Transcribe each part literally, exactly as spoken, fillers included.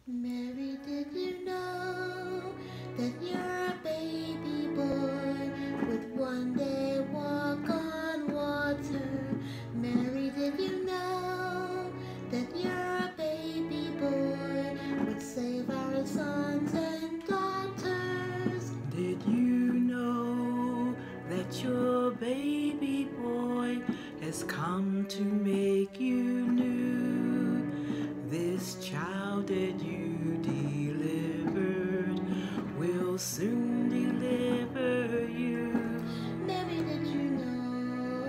Mary, did you know that your baby boy would one day walk on water? Mary, did you know that your baby boy would save our sons and daughters? Did you know that your baby boy has come to make you new? This child that you delivered will soon deliver you. Mary, did you know?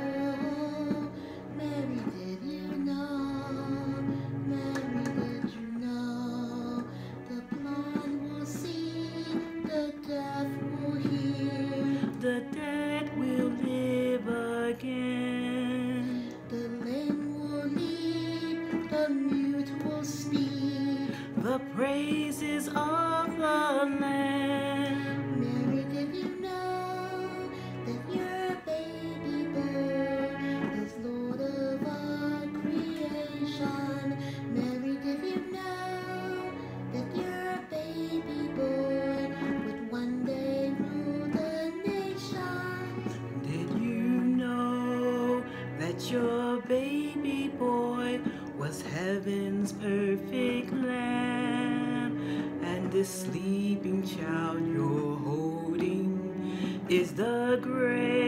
Mary, did you know? Mary, did you know? The blind will see, the deaf will hear, The dead will live again. the lame will leap, the mute will speak. The praises of the Lamb. Mary, did you know that your baby boy is Lord of all creation? Mary, did you know that your baby boy would one day rule the nations? Did you know that your baby boy was heaven's perfect lamb? And this sleeping child you're holding is the great